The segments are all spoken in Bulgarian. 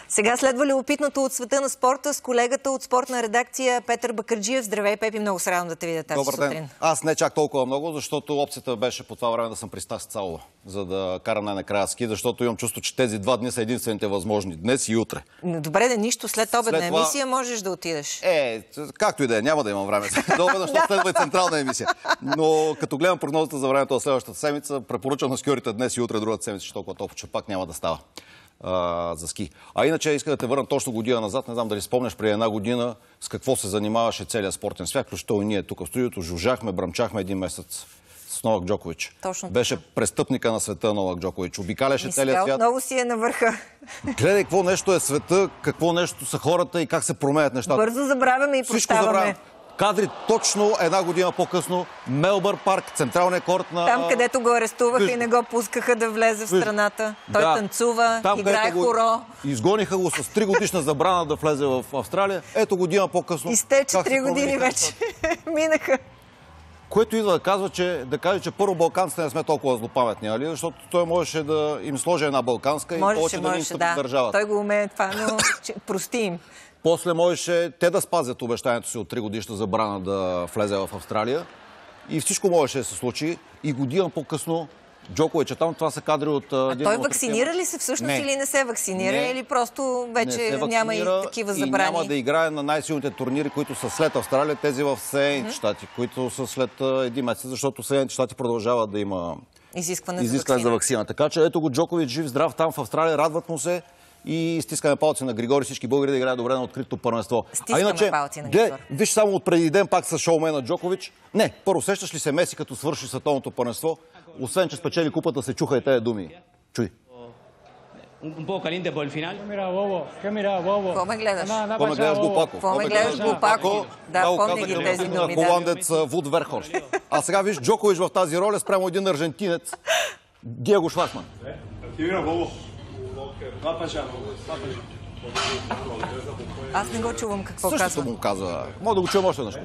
Сега следва любопитното от света на спорта с колегата от спортна редакция Петър Бакърджиев. Здравей, Пепи, много се радвам да те видя тази сутрин. Добър ден. Аз не чак толкова много, защото опцията беше по това време да съм при Стас Цалова, за да карам най-накрая ски, защото имам чувство, че тези 2 дни са единствените възможни. Днес и утре. Добре, да нищо. След обедна емисия можеш да отидеш. Както и да е, няма да имам време. До обедна, защото следва и централна емисия. Но като гледам прогнозата за времето на следващата седмица, препоръчвам на скиорите днес и утре, другата седмица, че толкова топло, че пак няма да става за ски. А иначе иска да те върна точно година назад. Не знам дали спомняш преди една година с какво се занимаваше целият спортен свят. Включително и ние тук в студиото жужахме, бръмчахме един месец с Новак Джокович. Точно. Беше престъпника на света Новак Джокович. Обикаляше целият свят. Много си е на върха. Гледай какво нещо е света, какво нещо са хората и как се променят нещата. Бързо забравяме и прощаваме. Кадри точно една година по-късно. Мелбърн парк, централния корт на... Там, където го арестуваха и не го пускаха да влезе в страната. Той танцува, играе хоро. Изгониха го с 3 годишна забрана да влезе в Австралия. Ето година по-късно. Изтече 3 години вече. Минаха. Което идва да каже, че първо балканците не сме толкова злопаметни, нали? Защото той можеше да им сложи една балканска и повече да им стъпи държавата. Той го умее това, но прости им. После можеше те да спазят обещанието си от 3 годишна забрана да влезе в Австралия. И всичко можеше да се случи. И година по-късно Джокович е там. Това са кадри от... той вакцинира ли се всъщност или не се вакцинира? Или просто вече няма и такива забрани? И няма да играе на най-силните турнири, които са след Австралия, тези в Съединените щати, които са след един месец, защото Съединените щати продължават да има изискване за вакцина. Така че ето го Джокович жив, здрав там в Австралия, радват му се. И стискаме палци на Григори, всички българи да играят добре на откритото първенство. Стискаме палци на Григори. Виж само от преди ден пак с шоумена Джокович. Не, първо, сещаш ли се Меси, като свърши световното първенство? Освен, че спечели купата, се чуха и тези думи. Чуй. Un poco caliente por el final. Какво ме гледаш? Какво ме гледаш глупако? Какво ме гледаш глупако? Да, помня ги тези думи. Холандец Вуд Верхорст. А сега виж Джокович в тази роля спрямо един аржентинец. Диего Шварцман. Аз не го чувам какво казва. Същото му казва. Мога да го чуем още веднъж.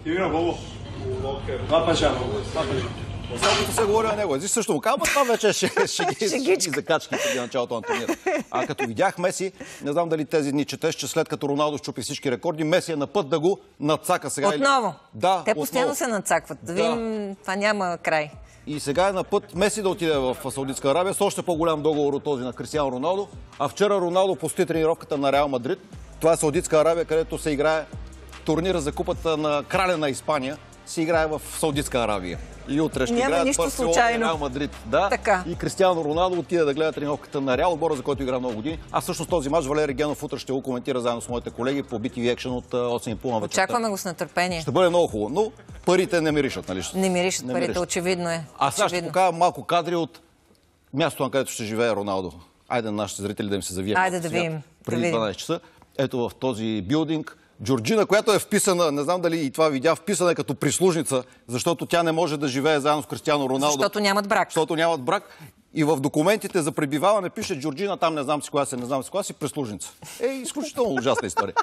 Само като се говори на него език, също му казва, това вече е шеги закачки преди началото на турнира. А като видях Меси, не знам дали тези дни четеш, че след като Роналдо щупи всички рекорди, Меси е на път да го надцака сега. Отново? Да, те постоянно се надцакват. Да видим, това няма край. И сега е на път Меси да отиде в Саудитска Арабия с още по-голям договор от този на Кристиано Роналдо. А вчера Роналдо посети тренировката на Реал Мадрид. Това е Саудитска Арабия, където се играе турнира за купата на краля на Испания. Се играе в Саудитска Арабия. И утре ще играят Барселона и Реал Мадрид. Да. И Кристиано Роналдо отиде да гледа тренировката на Реал, отбора, за който игра много години. А всъщност този мач Валери Генов утре ще го коментира заедно с моите колеги по BTV Action от 8:30 на вечерта. Очакваме го с нетърпение. Ще бъде много хубаво, но парите не миришат, нали? Не миришат парите, очевидно е. А сега ще покажа малко кадри от мястото, на където ще живее Роналдо. Айде на нашите зрители да им се завият. Айде да видим. Преди 12 часа. Ето в този билдинг. Джорджина, която е вписана, не знам дали и това видя, вписана е като прислужница, защото тя не може да живее заедно с Кристиано Роналдо. Защото нямат брак. Защото нямат брак. И в документите за пребиваване пише Джорджина, там не знам си коя си прислужница. Изключително ужасна история.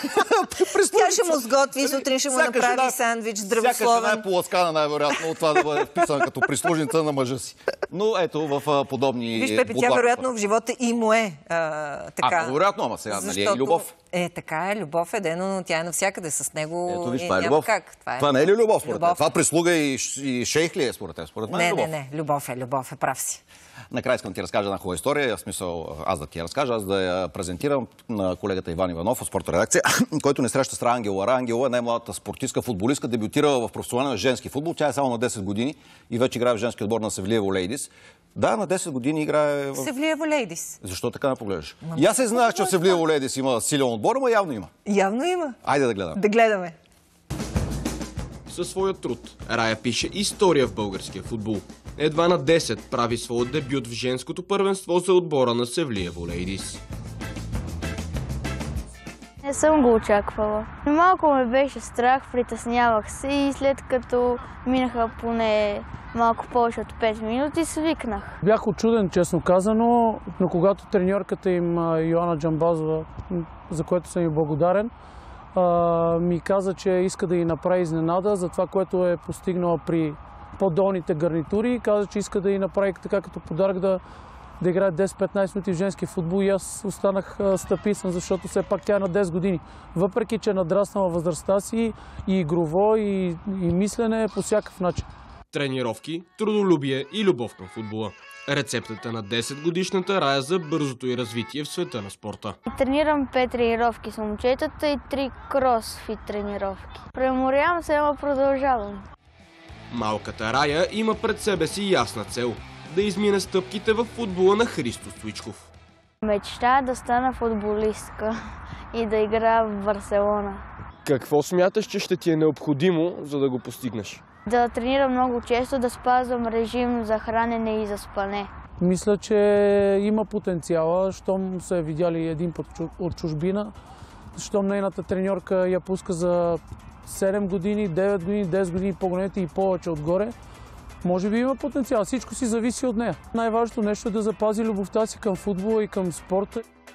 Тя ще му сготви, сутрин ще му направи сандвич, здравословен. Всяка жена е поласкана най-вероятно от това да бъде вписана като прислужница на мъжа си. Но ето в подобни... Виж, Пепи, тя вероятно в живота и му е така. Вероятно, ама сега, нали е и любов. Така е, любов е дено, но тя е навсякъде с него. Ето виж, това е любов. Това не е ли любов според теб? Това прислуга и шейх ли е според теб? Според мен е любов. Не, любов е, прав си. Накрая искам да ти разкажа една хубава история, в смисъл аз да ти я разкажа, аз да я презентирам на колегата Иван Иванов от спортна редакция, който не среща с Ангела. Ангела е най-младата спортистка, футболистка, дебютирала в професионален женски футбол. Тя е само на 10 години и вече играе в женски отбор на Севлиево Лейдис. Да, на 10 години играе в... Севлиево Лейдис. Защо така не погледаш? И аз се знаех, че в Севлиево Лейдис има силен отбор, но явно има. Явно има. Айде да гледаме. Да гледаме. Със своя труд Рая пише история в българския футбол. Едва на 10 прави своят дебют в женското първенство за отбора на Севлиево Лейдис. Не съм го очаквала. Малко ме беше страх, притеснявах се и след като минаха поне малко повече от 5 минути, свикнах. Бях учуден, честно казано, но когато треньорката им Йоана Джамбазова, за което съм и благодарен, ми каза, че иска да й направи изненада за това, което е постигнала при по-долните гарнитури и каза, че иска да й направи така като подарък да да играе 10-15 минути в женски футбол и аз останах стъписан, защото все пак тя е на 10 години. Въпреки че е надраснала възрастта си и игрово, и мислене по всякакъв начин. Тренировки, трудолюбие и любов към футбола. Рецептата на 10-годишната Рая за бързото й развитие в света на спорта. Тренирам 5 тренировки с момчетата и 3 кросфит тренировки. Преморявам се, ама продължавам. Малката Рая има пред себе си ясна цел – да измине стъпките в футбола на Христо Стоичков. Мечтая да стана футболистка и да играя в Барселона. Какво смяташ, че ще ти е необходимо, за да го постигнеш? Да тренирам много често, да спазвам режим за хранене и за спане. Мисля, че има потенциала, щом са видяли един път от чужбина, щом нейната треньорка я пуска за 7 години, 9 години, 10 години по-големите и повече отгоре. Може би има потенциал, всичко си зависи от нея. Най-важното нещо е да запази любовта си към футбола и към спорта.